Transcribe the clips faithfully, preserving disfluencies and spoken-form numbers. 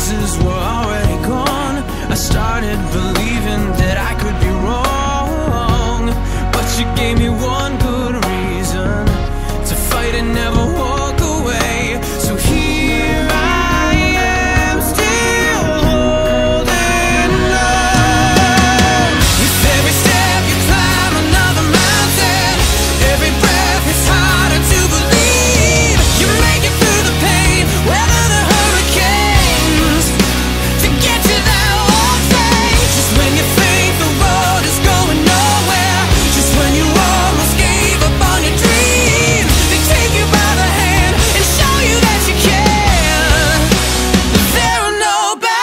chances were already gone. I started believing that I could be wrong, but you gave me one good reason to fight and never walk away. So here I am, still holding on. With every step you climb another mountain, every breath is harder to believe. You make it through the pain, weather the hurricanes, to get to that one thing. Just when you think the road is going nowhere, just when you almost gave up on your dreams, they take you by the hand and show you that you can. There are no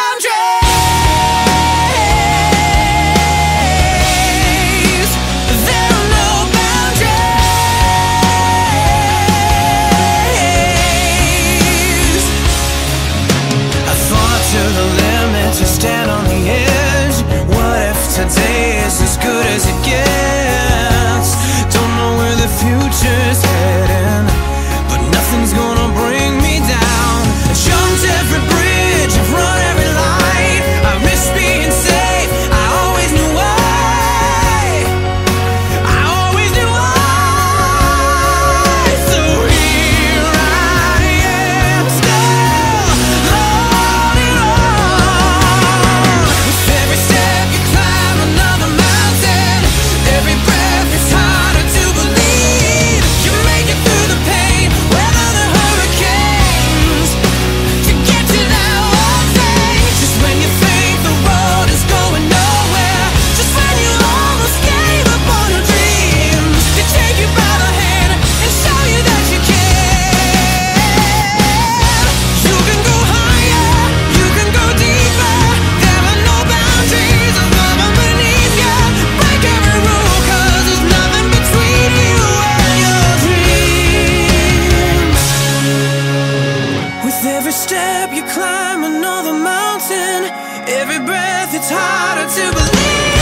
boundaries. There are no boundaries. I fought to the limit to stand on the edge. What if today is as good as it gets? Don't know where the future's heading, but nothing's gonna bring me down. I jumped every bridge, I've run every light. I risked being safe, I always knew why. I always knew why. So here I am, still holding on. With every step you climb another mountain, every breath is harder to believe. You make it through the pain, weather the hurricanes, to get to that one thing. Just when you think the road is going nowhere, just when you almost gave up on your dreams, they take you by the hand and show you that you can. You can go higher, you can go deeper. There are no boundaries above and beneath you. Break every rule, 'cause there's nothing between you and your dreams. With every step you climb another mountain, every breath it's harder to believe.